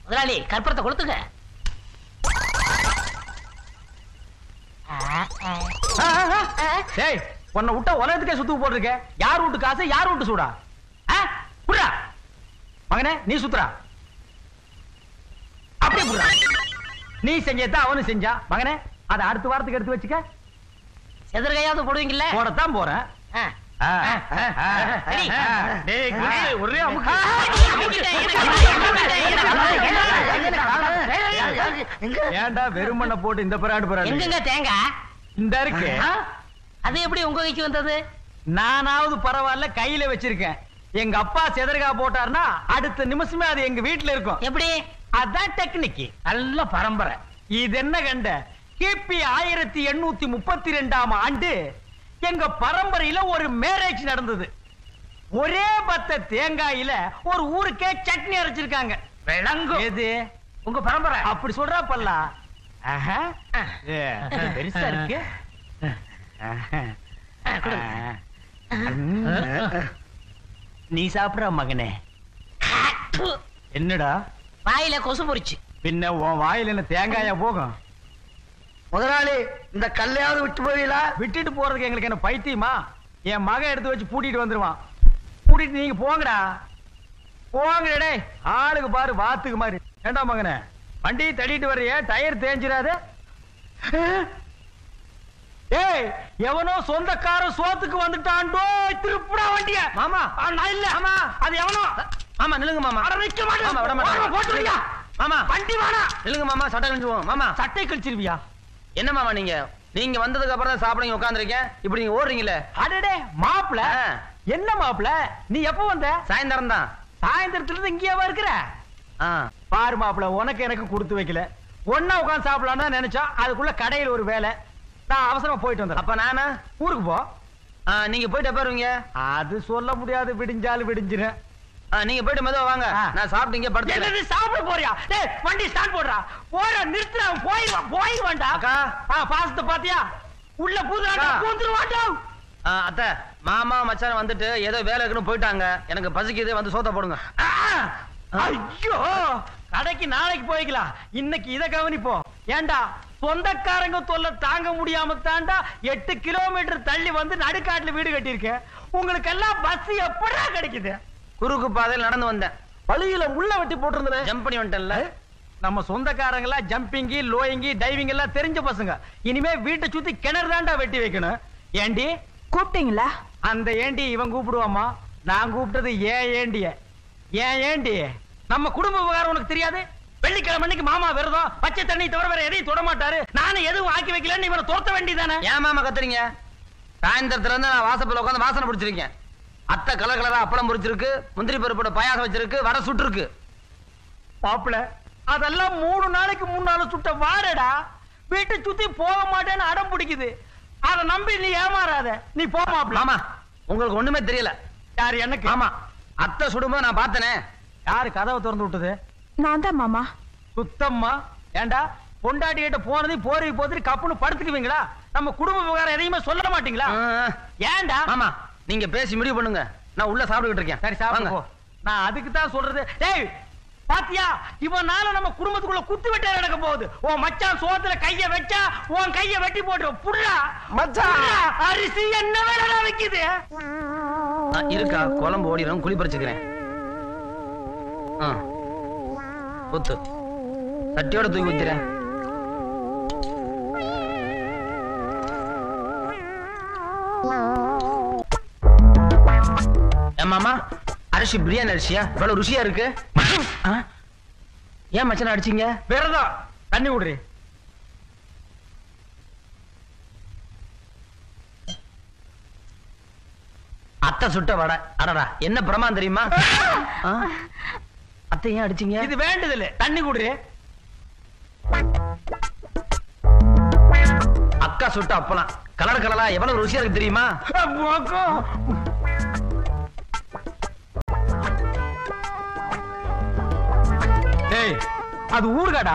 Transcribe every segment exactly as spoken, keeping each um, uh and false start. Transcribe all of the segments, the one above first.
முதலாளி கற்பூரத்தை கொளுத்துங்க. டேய் உன்னை விட்டா உலகத்துக்கே சுத்து போட்டிருக்க. யார் வீட்டு காசு யார் வீட்டு சூடா? புடா மகனே நீ சுத்துறா அப்படியே புடா. நீ செஞ்சதான் அவனு செஞ்சா மகனே. அதை அடுத்த வாரத்துக்கு எடுத்து வச்சுக்க. எதிர்கையாவது போடுவீங்கல்ல? போடத்தான் போறேன். ஒரே அமுக்கு. ஏன்டா வெறுமண்ண போட்டு இந்த பராடு பராடு? எங்கங்க தேங்காய்? இந்த இருக்கு. அது எப்படி உங்க கைக்கு வந்தது? நானாவது பரவாயில்ல கையில வச்சிருக்கேன். எங்க அப்பா செதர்கா போட்டாருன்னா அடுத்த நிமிஷமே அது எங்க வீட்டுல இருக்கும். எப்படி? அதான் டெக்னிக். நல்ல பரம்பரை. இது என்ன கண்ட? கிபி ஆயிரத்தி எண்ணூத்தி முப்பத்தி ரெண்டாம் ஆண்டு எங்க பரம்பரையில ஒரு மேரேஜ் நடந்தது. ஒரே பத்த தேங்காயில ஒரு ஊருக்கே சட்னி அரைச்சிருக்காங்க. விளங்கும். எது உங்க பரம்பரை? அப்படி சொல்றா பல்லா. பெருசா இருக்கு. நீ சாப்பிடுற மகனே. என்னடா வாயில கொசு பொறிச்சு? பின்ன உன் வாயில என்ன தேங்காயா போகும்? முதலாளி இந்த கல்லையாவது விட்டு போவீங்களா? விட்டுட்டு போறதுக்கு எங்களுக்கு என்ன பைத்தியமா? என் மகன் எடுத்து வச்சு பூட்டிட்டு வந்துருவான். பூட்டிட்டு நீங்க போங்கடா போங்கடே. ஆளுக்கு பாரு வாத்துக்கு மாதிரி. ஏண்டா மகனே வண்டி தட்டிட்டு வர்றிய? டயர் தேஞ்சிராது. ஏய் எவனோ சொந்தக்காரன் சோத்துக்கு வந்துட்டான்டோ. திருப்புடா வண்டிய. மாமா நான் இல்ல. ஆமா அது எவனோ. மாமா நில்லுங்க மாமா. அட நிக்க மாட்டேன். மாமா விட மாட்டேன். போட்டு விடுயா மாமா. வண்டி வாடா. நில்லுங்க மாமா. சட்டை கிழிச்சுவோம் மாமா. சட்டை கிழிச்சிருவியா? என்ன மாமா நீங்க நீங்க வந்ததுக்கு அப்புறம் தான் சாப்பிடுங்க உட்கார்ந்திருக்கேன். இப்படி நீங்க ஓடுறீங்களே. அடடே மாப்ள. என்ன மாப்ள நீ எப்ப வந்த? சாயந்தரம் தான். சாயந்தரத்துல இருந்து இங்கேவா இருக்கிற? பாரு மாப்ள உனக்கு எனக்கு கொடுத்து வைக்கல. ஒன்னா உட்கார்ந்து சாப்பிடலாம்னு நினைச்சா அதுக்குள்ள கடையில் ஒரு வேலை. நான் அவசரமா போயிட்டு வந்தேன். அப்ப நானு ஊருக்கு போ. நீங்க போயிட்டு எப்ப வருவீங்க? அது சொல்ல முடியாது. விடிஞ்சாலும் விடிஞ்சிரும். நீங்க போயிட்டு மெதுவா வாங்க. நான் சாப்பிட்டீங்க படுத்து. சாப்பிட போறியா? டேய் வண்டி ஸ்டார்ட் போடுறா. போற நிறுத்துறா. போய் போய் வாடா. அக்கா பாசத்தை பாத்தியா? உள்ள பூதுறாடா. பூந்துருவாடா. அத்தை மாமா மச்சான் வந்துட்டு ஏதோ வேலை இருக்குன்னு போயிட்டாங்க. எனக்கு பசிக்குது. வந்து சோத்த போடுங்க. ஐயோ கடைக்கு நாளைக்கு போய்க்கலாம். இன்னைக்கு இத கவனிப்போம். ஏண்டா சொந்தக்காரங்க தொல்லை தாங்க முடியாம தாண்டா எட்டு கிலோமீட்டர் தள்ளி வந்து நடுக்காட்டுல வீடு கட்டியிருக்கேன். உங்களுக்கு எல்லாம் பஸ் எப்படா கிடைக்குது? குறுக்கு பாதையில் நடந்து வந்தேன். வழியில முள்ள வெட்டி போட்டிருந்தேன். ஜம்ப் பண்ணி வந்துட்டேன்ல. நம்ம சொந்தக்காரங்க எல்லாம் ஜம்பிங்கி லோயிங்கி டைவிங் எல்லாம் தெரிஞ்ச பசங்க. இனிமே வீட்டை சுத்தி கிணறு தாண்டா வெட்டி வைக்கணும். ஏண்டி கூப்பிட்டீங்களா? அந்த ஏண்டி இவன் கூப்பிடுவாமா. நான் கூப்பிட்டது ஏன் ஏண்டிய. ஏன் ஏண்டி நம்ம குடும்ப விவகாரம் உனக்கு தெரியாது? வெள்ளிக்கிழமை அன்னைக்கு மாமா விரதம். பச்சை தண்ணி தவிர வேற எதையும் தொட மாட்டாரு. நானும் எதுவும் ஆக்கி வைக்கலன்னு இவனை தோத்த வேண்டியதானே. ஏன் மாமா கத்துறீங்க? சாயந்தரத்துல இருந்து நான் வாசப்பல உட்காந்து வாசனை பிடிச்சிருக்கேன். அத்தை கலர் கலரா அப்பளம் பொரிச்சிருக்கு. முந்திரி பருப்போட பாயாசம் வச்சிருக்கு. வடை சுட்டுருக்கு. மாப்பிள அதெல்லாம் மூணு நாளைக்கு முன்னால சுட்ட வாடடா. வீட்டை சுத்தி போக மாட்டேன்னு அடம் பிடிக்குது. அதை நம்பி நீ ஏமாறாத. நீ போ மாப்பிள. ஆமா உங்களுக்கு ஒண்ணுமே தெரியல. யாரு எனக்கு? ஆமா அத்தை சுடும்போது நான் பார்த்தனே. யாரு கதவை திறந்து விட்டது? நான் தான் மாமா. சுத்தம்மா. ஏண்டா பொண்டாட்டி கிட்ட போனது போரி போத்துட்டு கப்புன்னு படுத்துக்குவீங்களா? நம்ம குடும்ப விவகாரம் எதையுமே சொல்ல மாட்டீங்களா? ஏண்டா மாமா நீங்க பேசி முடிவு பண்ணுங்க. நான் உள்ள சாப்பிட்டுக்கிட்டு இருக்கேன். சரி சாப்பிடுங்க. நான் அதுக்கு தான் சொல்றது. டேய் பாத்தியா இவனால நம்ம குடும்பத்துக்குள்ள குத்து வெட்ட நடக்க போகுது. உன் மச்சான் சோத்துல கைய வச்சா உன் கைய வெட்டி போட்டு புடுறா. மச்சான் அரிசி என்ன வேலை வைக்குது? இருக்கா குழம்பு ஓடிடும். குழி பறிச்சுக்கிறேன். ஊத்து சட்டியோட தூக்கி ஊத்துறேன். மாமா அரிசி பிரியாணி அரிசியா? இவ்வளவு ருசியா இருக்கு. ஏன் மச்சான் அடிச்சீங்க? விரதம். தண்ணி விடுறி. அத்தை சுட்ட வடை. அடடா என்ன பிரமான் தெரியுமா? அத்தை ஏன் அடிச்சீங்க? இது வேண்டுதல். தண்ணி குடுறி. அக்கா சுட்ட அப்பலாம் கலர் கலரா எவ்வளவு ருசியா இருக்கு தெரியுமா? ஏய் அது ஊர்காடா.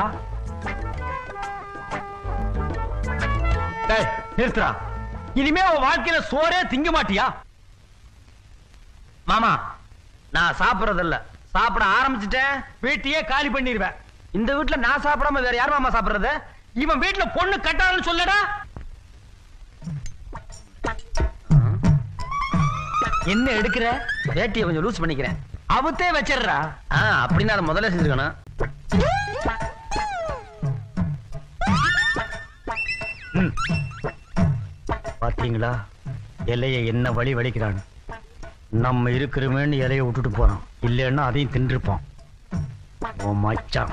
டேய் நிறுத்துடா. இனிமே உன் வாழ்க்கையில சோறே திங்க மாட்டியா? மாமா நான் சாப்பிடுறதில்ல. சாப்பிட ஆரம்பிச்சுட்டேன் வீட்டையே காலி பண்ணிடுவேன். இந்த வீட்டுல நான் சாப்பிடாம வேற யார் மாமா சாப்பிடுறது? இவன் வீட்டுல பொண்ணு கட்டாதுன்னு சொல்லடா. என்ன எடுக்கிற? வேட்டியை கொஞ்சம் லூஸ் பண்ணிக்கிறேன். அவத்தே வச்சிடுறா. அப்படின்னு அதை முதல்ல செஞ்சிருக்கணும். பாத்தீங்களா இலைய என்ன வழி வலிக்கிறான். நம்ம இருக்கிறோமேன்னு இலைய விட்டுட்டு போறோம், இல்லைன்னா அதையும் தின்றுப்போம். ஓ மச்சான்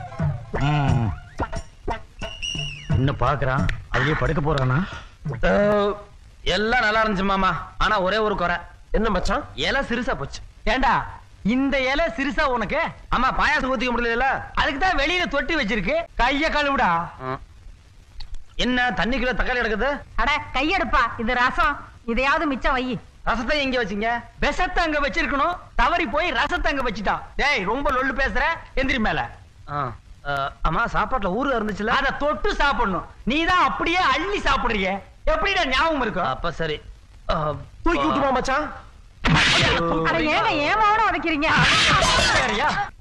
இன்னும் பாக்குறான், அதுலயே படுக்க போறானா? எல்லாம் நல்லா இருந்துச்சு மாமா, ஆனா ஒரே ஒரு குறை. என்ன மச்சான்? இலை சிறுசா போச்சு. ஏண்டா இந்த இலை சிறுசா உனக்கு? ஆமா, பாயாசம் ஊத்திக்க முடியல, அதுக்குதான் வெளியில தொட்டி வச்சிருக்கு. கைய கழுவுடா. என்ன தண்ணிக்குள்ள தக்காளி எடுக்குது? அட கையெடுப்பா, இது ரசம். இதையாவது மிச்சம் வை. ரசத்தை எங்க வச்சீங்க? விஷத்தை அங்க வச்சிருக்கணும், தவறி போய் ரசத்தை அங்க வச்சுட்டான். டேய் ரொம்ப லொல்லு பேசுற, எந்திரி மேல. ஆமா, சாப்பாட்டுல ஊரு இருந்துச்சுல, அத தொட்டு சாப்பிடணும். நீதான் அப்படியே அள்ளி சாப்பிடுறீங்க, எப்படிடா ஞாபகம் இருக்கும்? அப்ப சரி, தூக்கி விட்டுமா மச்சான். அட ஏங்க ஏமாவோட உதைக்கிறீங்க? சரியா?